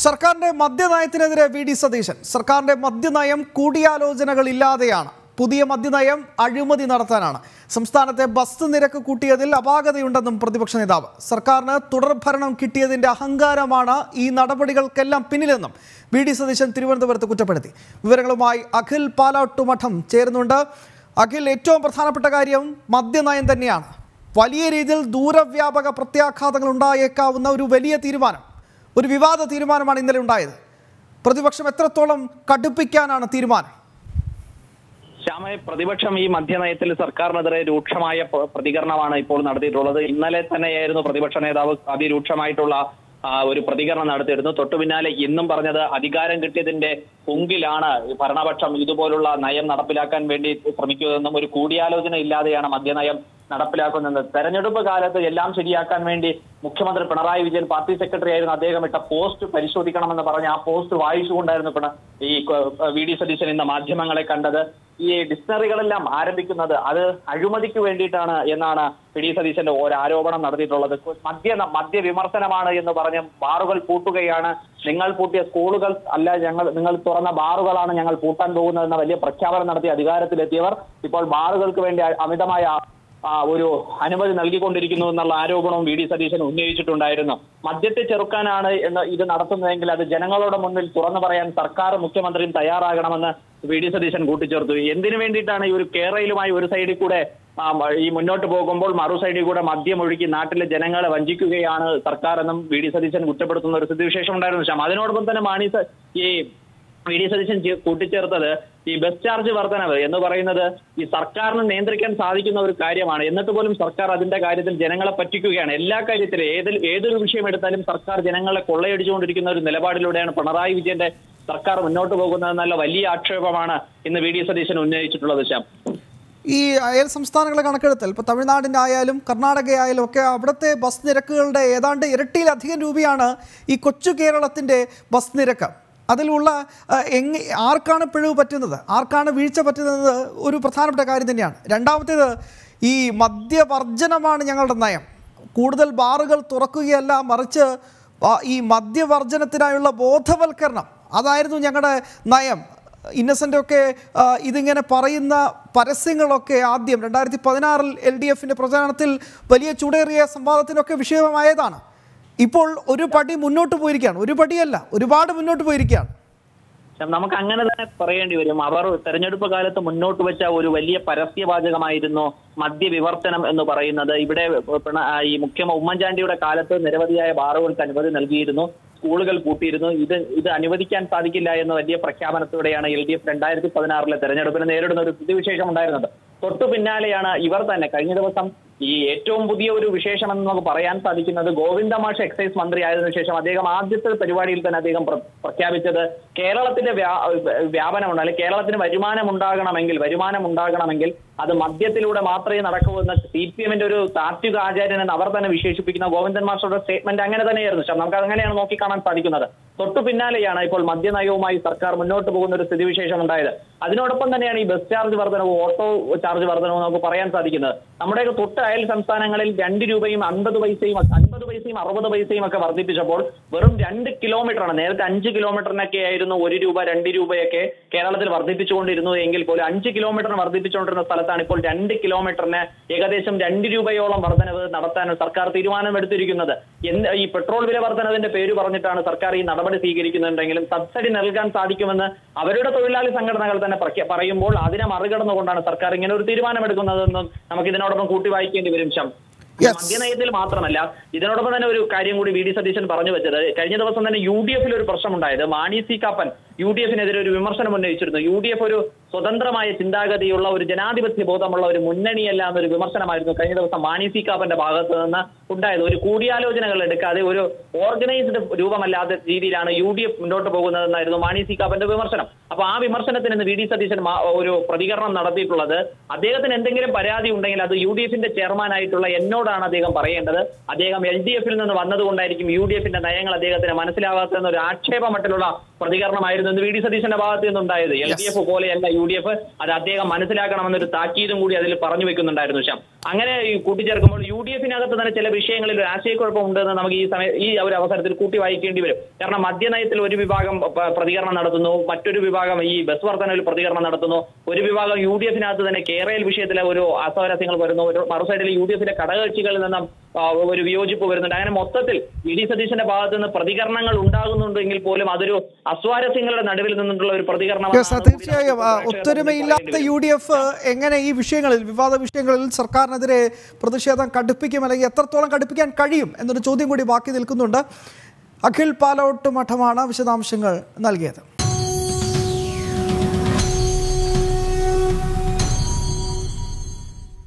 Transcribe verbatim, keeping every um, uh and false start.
സർക്കാരിന്റെ മദ്യനയത്തിനെതിരെ V D Satheesan. സർക്കാരിന്റെ മദ്യനയം കൂടിയാലോചനകളില്ലാതെയാണ്. പുതിയ മദ്യനയം അഴിമതി നടത്താനാണ്. സംസ്ഥാനത്തെ ബസ് നിരക്ക് കൂട്ടിയതിൽ അപാകതയുണ്ടെന്നും പ്രതിപക്ഷ നേതാവ്. സർക്കാരിന് തുടർഭരണം കിട്ടിയതിന്റെ അഹങ്കാരമാണ് ഈ നടപടികൾക്കെല്ലാം പിന്നിലെന്നും വി ഡി സതീശൻ തിരുവനന്തപുരത്ത് കുറ്റപ്പെടുത്തി. വിവരങ്ങളുമായി അഖിൽ പാലാട്ടുമഠം ചേരുന്നുണ്ട്. അഖിൽ, ഏറ്റവും പ്രധാനപ്പെട്ട കാര്യം മദ്യനയം തന്നെയാണ്. വലിയ രീതിയിൽ ദൂരവ്യാപക പ്രത്യാഘാതങ്ങൾ ഉണ്ടായേക്കാവുന്ന ഒരു വലിയ തീരുമാനം, ഒരു വിവാദ തീരുമാനമാണ് ഇന്നലെ ഉണ്ടായത്. പ്രതിപക്ഷം എത്രത്തോളം കടുപ്പിക്കാനാണ് തീരുമാനം? ശ്യാമയെ, പ്രതിപക്ഷം ഈ മദ്യനയത്തിൽ സർക്കാരിനെതിരെ രൂക്ഷമായ പ്രതികരണമാണ് ഇപ്പോൾ നടത്തിയിട്ടുള്ളത്. ഇന്നലെ തന്നെയായിരുന്നു പ്രതിപക്ഷ നേതാവ് അതിരൂക്ഷമായിട്ടുള്ള ഒരു പ്രതികരണം നടത്തിയിരുന്നു. തൊട്ടു പിന്നാലെ ഇന്നും പറഞ്ഞത് അധികാരം കിട്ടിയതിന്റെ പൊങ്കിലാണ് ഭരണപക്ഷം ഇതുപോലുള്ള നയം നടപ്പിലാക്കാൻ വേണ്ടി ശ്രമിക്കുന്നതെന്നും ഒരു കൂടിയാലോചന ഇല്ലാതെയാണ് മദ്യനയം നടപ്പിലാക്കുന്നത്. തെരഞ്ഞെടുപ്പ് കാലത്ത് എല്ലാം ശരിയാക്കാൻ വേണ്ടി മുഖ്യമന്ത്രി പിണറായി വിജയൻ പാർട്ടി സെക്രട്ടറി ആയിരുന്നു അദ്ദേഹം ഇട്ട പോസ്റ്റ് പരിശോധിക്കണമെന്ന് പറഞ്ഞ് ആ പോസ്റ്റ് വായിച്ചുകൊണ്ടായിരുന്നു ഈ വി ഡി സതീശൻ ഇന്ന് മാധ്യമങ്ങളെ കണ്ടത്. ഈ ഡിക്ഷണറികളെല്ലാം ആരംഭിക്കുന്നത് അത് അഴിമതിക്ക് വേണ്ടിയിട്ടാണ് എന്നാണ് വി ഡി സതീശന്റെ ഒരു ആരോപണം നടത്തിയിട്ടുള്ളത്. മദ്യ മദ്യ വിമർശനമാണ് എന്ന് പറഞ്ഞ് ബാറുകൾ പൂട്ടുകയാണ്. നിങ്ങൾ പൂട്ടിയ സ്കൂളുകൾ അല്ല, ഞങ്ങൾ നിങ്ങൾ തുറന്ന ബാറുകളാണ് ഞങ്ങൾ പൂട്ടാൻ പോകുന്നതെന്ന വലിയ പ്രഖ്യാപനം നടത്തി അധികാരത്തിലെത്തിയവർ ഇപ്പോൾ ബാറുകൾക്ക് വേണ്ടി അമിതമായ ഒരു അനുമതി നൽകിക്കൊണ്ടിരിക്കുന്നു എന്നുള്ള ആരോപണവും വി ഡി സതീശൻ ഉന്നയിച്ചിട്ടുണ്ടായിരുന്നു. മദ്യത്തെ ചെറുക്കാനാണ് എന്ന് ഇത് നടത്തുന്നതെങ്കിൽ അത് ജനങ്ങളുടെ മുന്നിൽ തുറന്നു പറയാൻ സർക്കാർ മുഖ്യമന്ത്രിയും തയ്യാറാകണമെന്ന് വി ഡി സതീശൻ കൂട്ടിച്ചേർത്തു. എന്തിനു വേണ്ടിയിട്ടാണ് ഈ ഒരു കേരളയിലുമായി ഒരു സൈഡിൽ കൂടെ ഈ മുന്നോട്ട് പോകുമ്പോൾ മറു സൈഡിൽ കൂടെ മദ്യം ഒഴുക്കി നാട്ടിലെ ജനങ്ങളെ വഞ്ചിക്കുകയാണ് സർക്കാർ എന്നും വി ഡി സതീശൻ കുറ്റപ്പെടുത്തുന്ന ഒരു സ്ഥിതിവിശേഷം ഉണ്ടായിരുന്നു. ശ്യാം, അതിനോടൊപ്പം തന്നെ മാണി ഈ വി ഡി സതീശൻ കൂട്ടിച്ചേർത്തത് ഈ ബസ് ചാർജ് വർധനവ് എന്ന് പറയുന്നത് ഈ സർക്കാരിന് നിയന്ത്രിക്കാൻ സാധിക്കുന്ന ഒരു കാര്യമാണ്. എന്നിട്ട് പോലും സർക്കാർ അതിന്റെ കാര്യത്തിൽ ജനങ്ങളെ പറ്റിക്കുകയാണ്. എല്ലാ കാര്യത്തിലും ഏതിൽ ഏതൊരു വിഷയം എടുത്താലും സർക്കാർ ജനങ്ങളെ കൊള്ളയടിച്ചുകൊണ്ടിരിക്കുന്ന ഒരു നിലപാടിലൂടെയാണ് പിണറായി വിജയന്റെ സർക്കാർ മുന്നോട്ട് പോകുന്നതെന്നുള്ള വലിയ ആക്ഷേപമാണ് ഇന്ന് വി ഡി സതീശൻ ഉന്നയിച്ചിട്ടുള്ളത്. ശ്യാം, ഈ അയൽ സംസ്ഥാനങ്ങളെ കണക്കെടുത്താൽ ഇപ്പോൾ തമിഴ്നാടിൻ്റെ ആയാലും കർണാടക ആയാലും ഒക്കെ അവിടുത്തെ ബസ് നിരക്കുകളുടെ ഏതാണ്ട് ഇരട്ടിയിലധികം രൂപയാണ് ഈ കൊച്ചു കേരളത്തിൻ്റെ ബസ് നിരക്ക്. അതിലുള്ള എങ് ആർക്കാണ് പിഴവ് പറ്റുന്നത്, ആർക്കാണ് വീഴ്ച പറ്റുന്നത് ഒരു പ്രധാനപ്പെട്ട കാര്യം തന്നെയാണ്. രണ്ടാമത്തേത്, ഈ മദ്യവർജനമാണ് ഞങ്ങളുടെ നയം. കൂടുതൽ ബാറുകൾ തുറക്കുകയല്ല, മറിച്ച് ഈ മദ്യവർജനത്തിനായുള്ള ബോധവൽക്കരണം അതായിരുന്നു ഞങ്ങളുടെ നയം. ഇന്നസെൻ്റൊക്കെ ഇതിങ്ങനെ പറയുന്ന പരസ്യങ്ങളൊക്കെ ആദ്യം രണ്ടായിരത്തി പതിനാറിൽ എൽ ഡി എഫിൻ്റെ പ്രചാരണത്തിൽ വലിയ ചൂടേറിയ സംവാദത്തിനൊക്കെ വിഷയമായതാണ്. ഇപ്പോൾ ഒരു പടി മുന്നോട്ട് പോയിരിക്കുകയാണ്. ഒരു പടിയല്ല, ഒരുപാട് മുന്നോട്ട് പോയിരിക്കുകയാണ്. നമുക്ക് അങ്ങനെ തന്നെ പറയേണ്ടി വരും. അവർ തെരഞ്ഞെടുപ്പ് കാലത്ത് മുന്നോട്ട് വെച്ച ഒരു വലിയ പരസ്യവാചകമായിരുന്നു മദ്യവിവർത്തനം എന്ന് പറയുന്നത്. ഇവിടെ ഈ മുഖ്യമന്ത്രി ഉമ്മൻചാണ്ടിയുടെ കാലത്ത് നിരവധിയായ ബാറുകൾക്ക് അനുമതി നൽകിയിരുന്നു, സ്കൂളുകൾ പൂട്ടിയിരുന്നു. ഇത് ഇത് അനുവദിക്കാൻ സാധിക്കില്ല എന്ന വലിയ പ്രഖ്യാപനത്തോടെയാണ് എൽ ഡി എഫ് രണ്ടായിരത്തി പതിനാറിലെ തെരഞ്ഞെടുപ്പിന് നേരിടുന്ന ഒരു സ്ഥിതിവിശേഷം ഉണ്ടായിരുന്നത്. തൊട്ടു പിന്നാലെയാണ് ഇവർ തന്നെ കഴിഞ്ഞ ദിവസം ഈ ഏറ്റവും പുതിയ ഒരു വിശേഷമെന്ന് നമുക്ക് പറയാൻ സാധിക്കുന്നത് ഗോവിന്ദ മാഷ് എക്സൈസ് മന്ത്രി ആയതിനു ശേഷം അദ്ദേഹം ആദ്യത്തെ പരിപാടിയിൽ തന്നെ അദ്ദേഹം പ്രഖ്യാപിച്ചത് കേരളത്തിന്റെ വ്യാപനമുണ്ട്, അല്ലെങ്കിൽ കേരളത്തിന് വരുമാനം ഉണ്ടാകണമെങ്കിൽ വരുമാനം ഉണ്ടാകണമെങ്കിൽ അത് മദ്യത്തിലൂടെ മാത്രമേ നടക്കൂ എന്ന സി പി എമ്മിന്റെ ഒരു താത്വിക ആചാര്യൻ എന്ന് അവർ തന്നെ വിശേഷിപ്പിക്കുന്ന ഗോവിന്ദൻ മാസ്റ്ററുടെ സ്റ്റേറ്റ്മെന്റ് അങ്ങനെ തന്നെയായിരുന്നു. പക്ഷെ നമുക്ക് അങ്ങനെയാണ് നോക്കിക്കാണാൻ സാധിക്കുന്നത്. തൊട്ടു പിന്നാലെയാണ് ഇപ്പോൾ മദ്യനയവുമായി സർക്കാർ മുന്നോട്ട് പോകുന്ന ഒരു സ്ഥിതിവിശേഷം ഉണ്ടായത്. അതിനോടൊപ്പം തന്നെയാണ് ഈ ബസ് ചാർജ് വർധനവും ഓട്ടോ ചാർജ് വർധനവും നമുക്ക് പറയാൻ സാധിക്കുന്നത്. നമ്മുടെയൊക്കെ തൊട്ട് അയൽ സംസ്ഥാനങ്ങളിൽ രണ്ട് രൂപയും അൻപത് പൈസയും അൻപത് പൈസയും അറുപത് പൈസയും ഒക്കെ വർദ്ധിപ്പിച്ചപ്പോൾ വെറും രണ്ട് കിലോമീറ്ററാണ്. നേരത്തെ അഞ്ച് കിലോമീറ്ററിനൊക്കെ ആയിരുന്നു ഒരു രൂപ രണ്ട് രൂപയൊക്കെ കേരളത്തിൽ വർദ്ധിപ്പിച്ചുകൊണ്ടിരുന്നു എങ്കിൽ പോലും അഞ്ച് കിലോമീറ്ററിന് വർദ്ധിപ്പിച്ചുകൊണ്ടിരുന്ന സ്ഥലത്താണ് ഇപ്പോൾ രണ്ട് കിലോമീറ്ററിന് ഏകദേശം രണ്ട് രൂപയോളം വർധനവ് നടത്താൻ സർക്കാർ തീരുമാനമെടുത്തിരിക്കുന്നത്. എന്ത് ഈ പെട്രോൾ വില വർധനവിന്റെ പേര് പറഞ്ഞിട്ടാണ് സർക്കാർ ഈ നടപടി സ്വീകരിക്കുന്നുണ്ടെങ്കിലും സബ്സിഡി നൽകാൻ സാധിക്കുമെന്ന് അവരുടെ തൊഴിലാളി സംഘടനകൾ തന്നെ പറയുമ്പോൾ അതിനെ മറികടന്നുകൊണ്ടാണ് സർക്കാർ ഇങ്ങനെ ഒരു തീരുമാനമെടുക്കുന്നതെന്നും നമുക്ക് ഇതിനോടൊപ്പം കൂട്ടി വായിക്കേണ്ടി വരും. ശം, മദ്യനയത്തിൽ മാത്രമല്ല ഇതിനോടൊപ്പം തന്നെ ഒരു കാര്യം കൂടി വി ഡി സതീശൻ പറഞ്ഞു വെച്ചത്, കഴിഞ്ഞ ദിവസം തന്നെ യു ഡി എഫിൽ ഒരു പ്രശ്നമുണ്ടായത്. Mani C Kappan U D എഫിനെതിരെ ഒരു വിമർശനം ഉന്നയിച്ചിരുന്നു. യു ഡി എഫ് ഒരു സ്വതന്ത്രമായ ചിന്താഗതിയുള്ള ഒരു ജനാധിപത്യ ബോധമുള്ള ഒരു മുന്നണിയല്ല എന്നൊരു വിമർശനമായിരുന്നു കഴിഞ്ഞ ദിവസം മാണി സി കാപ്പന്റെ ഭാഗത്ത് നിന്ന് ഉണ്ടായത്. ഒരു കൂടിയാലോചനകൾ എടുക്കാതെ ഒരു ഓർഗനൈസ്ഡ് രൂപമല്ലാത്ത രീതിയിലാണ് യു ഡി എഫ് മുന്നോട്ട് പോകുന്നതെന്നായിരുന്നു മാണി സി കാപ്പന്റെ വിമർശനം. അപ്പൊ ആ വിമർശനത്തിന് ഇന്ന് വി ഡി സതീശൻ ഒരു പ്രതികരണം നടത്തിയിട്ടുള്ളത്, അദ്ദേഹത്തിന് എന്തെങ്കിലും പരാതി ഉണ്ടെങ്കിൽ അത് യു ഡി എഫിന്റെ ചെയർമാനായിട്ടുള്ള എന്നോടാണ് അദ്ദേഹം പറയേണ്ടത്. അദ്ദേഹം എൽ ഡി എഫിൽ നിന്ന് വന്നതുകൊണ്ടായിരിക്കും യു ഡി എഫിന്റെ നയങ്ങൾ അദ്ദേഹത്തിന് മനസ്സിലാവാത്തതെന്നൊരു ആക്ഷേപമട്ടിലുള്ള പ്രതികരണമായിരുന്നു ഇന്ന് വി ഡി സതീശന്റെ ഭാഗത്ത് നിന്നുണ്ടായത്. എൽ ഡി എഫ് പോലെയല്ല യു ഡി എഫ്, അത് അദ്ദേഹം മനസ്സിലാക്കണമെന്നൊരു താക്കീതും കൂടി അതിൽ പറഞ്ഞു വെക്കുന്നുണ്ടായിരുന്നു. ശ്യാം, അങ്ങനെ കൂട്ടിച്ചേർക്കുമ്പോൾ യു ഡി എഫിനകത്ത് തന്നെ ചില വിഷയങ്ങളിൽ ഒരു ആശയക്കുഴപ്പം ഉണ്ടെന്ന് നമുക്ക് ഈ സമയം ഈ ഒരു അവസരത്തിൽ കൂട്ടി വായിക്കേണ്ടി വരും. കാരണം മദ്യനയത്തിൽ ഒരു വിഭാഗം പ്രതികരണം നടത്തുന്നു, മറ്റൊരു വിഭാഗം ഈ ബസ് വർധനയിൽ പ്രതികരണം നടത്തുന്നു, ഒരു വിഭാഗം യു ഡി എഫിനകത്ത് തന്നെ കേരളയിൽ വിഷയത്തിലെ ഒരു അസ്വാരസ്യങ്ങൾ വരുന്നു, ഒരു മറുസൈഡിൽ യു ഡി എഫിന്റെ ഘടകകക്ഷികളിൽ നിന്നും ഒരു വിയോജിപ്പ് വരുന്നുണ്ട്. അങ്ങനെ മൊത്തത്തിൽ വി ഡി സതീശന്റെ ഭാഗത്ത് നിന്ന് പ്രതികരണങ്ങൾ ഉണ്ടാകുന്നുണ്ടെങ്കിൽ പോലും അതൊരു അസ്വാരസ്യങ്ങളുടെ നടുവിൽ നിന്നുള്ള ഒരു പ്രതികരണം. തീർച്ചയായും ഒത്തൊരുമയില്ലാത്ത യു ഡി എഫ് എങ്ങനെ ഈ വിഷയങ്ങളിൽ വിവാദ വിഷയങ്ങളിൽ സർക്കാരിനെതിരെ പ്രതിഷേധം കടുപ്പിക്കും, അല്ലെങ്കിൽ എത്രത്തോളം കടുപ്പിക്കാൻ കഴിയും എന്നൊരു ചോദ്യം കൂടി ബാക്കി നിൽക്കുന്നുണ്ട്. അഖിൽ പാലോട്ട് മഠമാണ് വിശദാംശങ്ങൾ നൽകിയത്.